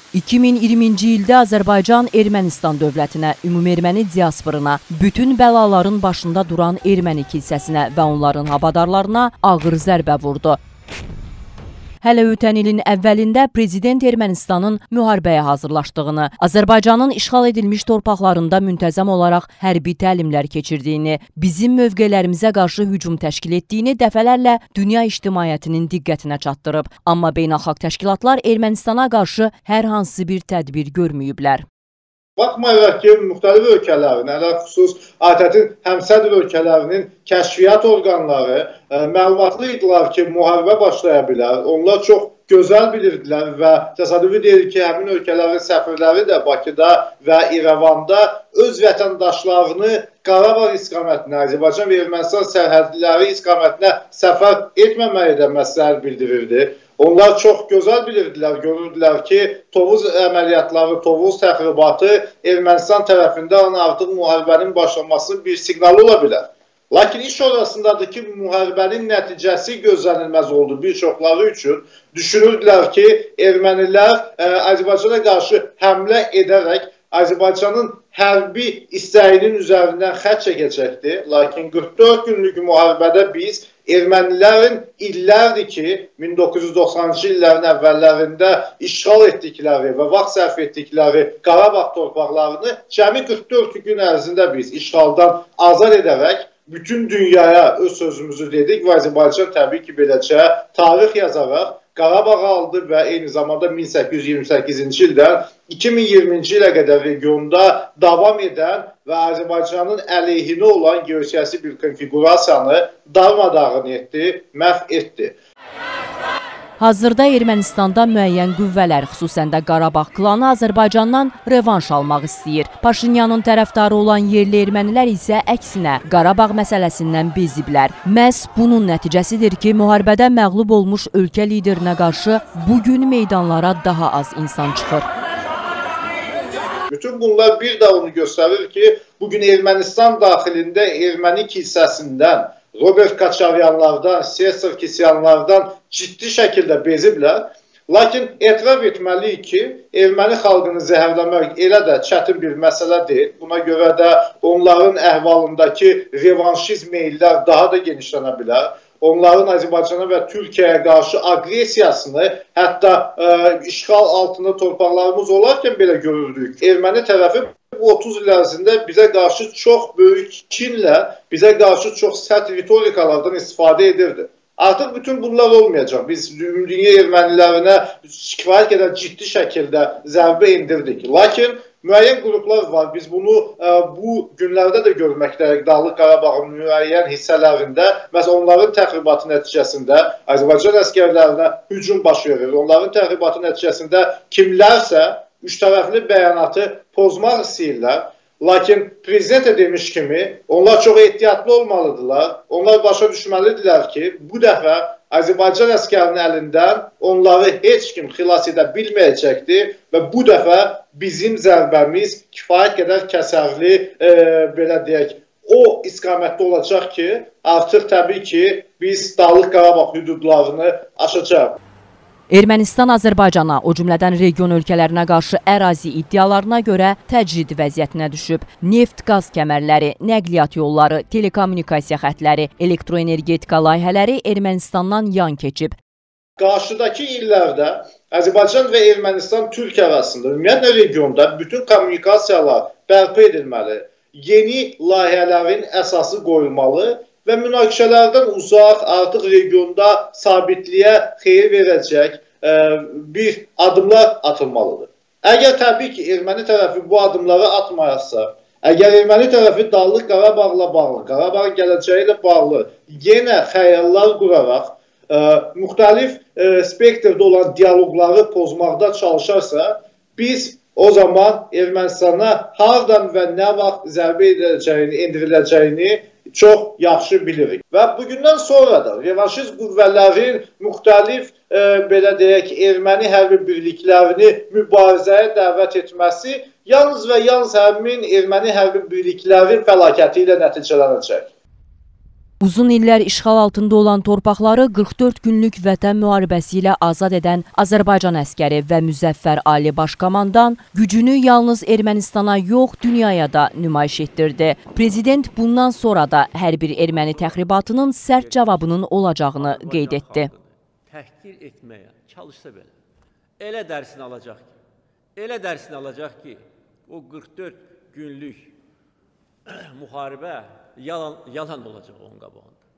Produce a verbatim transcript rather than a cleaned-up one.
iki min iyirminci ildə Azərbaycan Ermənistan dövlətinə, ümumərməni diasporuna, bütün bəlaların başında duran erməni kilsəsinə və onların havadarlarına ağır zərbə vurdu. Hələ ötən ilin əvvəlində Prezident Ermənistanın müharibəyə hazırlaşdığını, Azərbaycanın işğal edilmiş torpaqlarında müntəzəm olaraq hərbi təlimlər keçirdiyini, bizim mövqelərimizə qarşı hücum təşkil etdiyini dəfələrlə dünya ictimaiyyətinin diqqətinə çatdırıb. Amma beynəlxalq təşkilatlar Ermənistana qarşı hər hansı bir tədbir görməyiblər. Baxmayaraq ki, müxtəlif ölkələrin, ələlxüsus ATƏT-in həmsədr ölkələrinin kəşfiyyat orqanları ə, məlumatlı idilər ki, müharibə başlaya bilər. Onlar çox gözəl bilirdilər və təsadüfi deyil ki, həmin ölkələrin səfirləri də Bakıda və İrəvanda öz vətəndaşlarını Qarabağ istiqamətinə, Azərbaycan və Ermənistan sərhədləri istiqamətinə səfər etməməyi də məsləhət bildirirdi. Onlar çox gözəl bilirdilər, görürdülər ki, Tovuz əməliyyatları, Tovuz təxribatı Ermənistan tərəfindən artıq müharibənin başlamasının bir siqnalı ola bilər. Lakin iş orasındadır ki, müharibənin nəticəsi gözlənilməz oldu bir çoxları üçün. Düşünürdülər ki, ermənilər ə, Azərbaycana qarşı həmlə edərək Azərbaycanın hərbi istəyinin üzərindən xətt çəkəcəkdir. Lakin qırx dörd günlük müharibədə biz ermənilərin illərdir ki, min doqquz yüz doxsanıncı illərin əvvəllərində işğal etdikləri və vaxt sərf etdikləri Qarabağ torpaqlarını cəmi qırx dörd gün ərzində biz işğaldan azad edərək bütün dünyaya öz sözümüzü dedik və Azərbaycan təbii ki, beləcə tarix yazaraq Qarabağı aldı və eyni zamanda min səkkiz yüz iyirmi səkkizinci ildən iki min iyirminci ilə qədər regionda davam edən və Azərbaycanın əleyhinə olan geosiyasi bir konfigurasiyanı darmadağın etdi, məhv etdi. Hazırda Ermənistanda müəyyən qüvvələr, xüsusən də Qarabağ klanı Azərbaycandan revanş almaq istəyir. Paşinyanın tərəfdarı olan yerli ermənilər isə əksinə Qarabağ məsələsindən beziblər. Məhz bunun nəticəsidir ki, müharibədə məğlub olmuş ölkə liderinə qarşı bugün meydanlara daha az insan çıxır. Bütün bunlar bir də onu göstərir ki, bugün Ermənistan daxilində erməni kilsəsindən, Robert Kaçaryanlardan, Sesar Kisyanlardan ciddi şəkildə beziblər. Lakin etiraf etməliyik ki, erməni xalqını zəhərləmək elə də çətin bir məsələ deyil. Buna görə də onların əhvalındakı revanşizm meyillər daha da genişlənə bilər. Onların Azərbaycana və Türkiyəyə qarşı aqressiyasını, hətta ə, işğal altında torpaqlarımız olarkən belə görürdük. Erməni tərəfi bu otuz il ərzində bizə qarşı çox böyük kinlə, bizə qarşı çox sərt ritorikalardan istifadə edirdi. Artıq bütün bunlar olmayacaq. Biz dünya ermənilərinə kifayət qədər ciddi şəkildə zərbə indirdik. Lakin müəyyən qruplar var. Biz bunu ə, bu günlərdə də görməkdəyik. Dağlıq Qarabağın müəyyən hissələrində, məsələn, onların təxribatı nəticəsində Azərbaycan əskərlərinə hücum baş verir. Onların təxribatı nəticəsində kimlərsə üç tərəfli bəyanatı pozmaq istəyirlər. Lakin prezident də demiş kimi, onlar çox ehtiyatlı olmalıdırlar. Onlar başa düşməlidirlər ki, bu dəfə Azərbaycan əskərinin əlindən onları heç kim xilas edə bilməyəcəkdir və bu dəfə bizim zərbəmiz kifayət qədər kəsərli, e, belə deyək, o istiqamətdə olacaq ki, artıq təbii ki, biz Dağlıq Qarabağ hüdudlarını aşacaq. Ermənistan Azərbaycana, o cümlədən region ölkələrinə qarşı ərazi iddialarına görə təcrid vəziyyətinə düşüb. Neft, qaz kəmərləri, nəqliyyat yolları, telekommunikasiya xətləri, elektroenergetika layihələri Ermənistandan yan keçib. Qarşıdakı illərdə Azərbaycan və Ermənistan Türkiyə arasında, ümumiyyətlə regionda bütün kommunikasiyalar bərpa edilməli, yeni layihələrin əsası qoyulmalı və münaqişələrdən uzaq, artıq regionda sabitliyə xeyir verəcək ə, bir adımlar atılmalıdır. Əgər təbii ki, erməni tərəfi bu adımları atmayarsa, əgər erməni tərəfi Dağlıq Qarabağla bağlı, Qarabağın gələcəyi ilə bağlı yenə xəyallar quraraq, ə, müxtəlif ə, spektrdə olan dialoqları pozmaqda çalışarsa, biz o zaman Ermənistana hardan və nə vaxt zərbə ediləcəyini, endiriləcəyini çox yaxşı bilirik. Və bugündən sonra da revanşist qüvvələrin müxtəlif, e, belə deyək, erməni hərbi birliklərini mübarizəyə dəvət etməsi yalnız və yalnız həmin erməni hərbi birliklərin fəlakəti ilə nəticələnəcək. Uzun illər işğal altında olan torpaqları qırx dörd günlük vətən müharibəsi ilə azad edən Azərbaycan əskəri və Müzəffər Ali Başkomandan gücünü yalnız Ermənistana yox, dünyaya da nümayiş etdirdi. Prezident bundan sonra da hər bir erməni təxribatının sərt cavabının olacağını qeyd etdi. Təhqir etməyə çalışsa belə, elə dərsini alacaq ki, elə dərsini alacaq ki, o qırx dörd günlük müharibə yalan, yalan olacaq onun qabağında.